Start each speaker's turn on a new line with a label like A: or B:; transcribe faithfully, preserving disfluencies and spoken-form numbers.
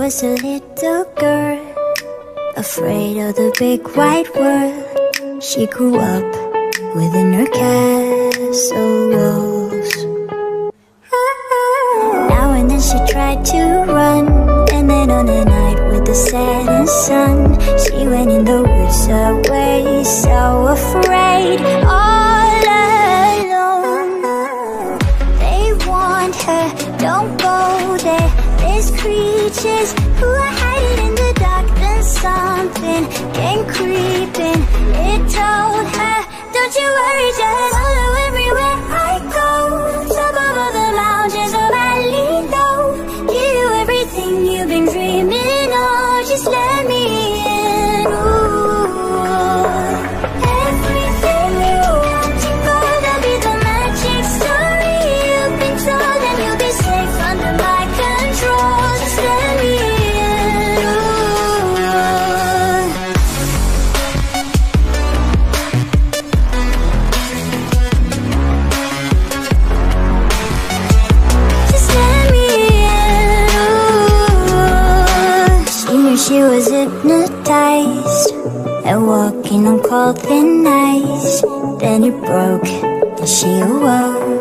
A: was a little girl, afraid of the big white world. She grew up within her castle walls. Now and then she tried to run, and then on a night with the setting sun, she went in the woods away, so afraid, all alone. They warned her, don't go there, there's creatures who are hiding in the dark. Then something came creeping, it told her, don't you worry, just follow everywhere I go. Top of all the mountains of Allysia, give you everything you've been dreaming of. Just let me in. Ooh. Everything you want to go, there'll be the magic story you've been told, and you'll be safe under my control. Just let me in. Ooh. Just let me in. Ooh. She knew she was hypnotized and walking on cold thin ice. Then it broke and she awoke.